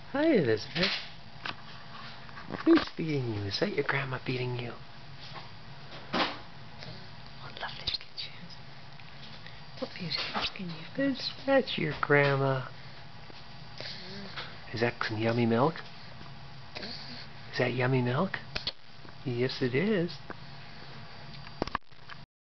Hi, Elizabeth. Who's feeding you? Is that your grandma feeding you? What lovely skin. What beautiful skin you've got. That's your grandma. Is that some yummy milk? Is that yummy milk? Yes, it is.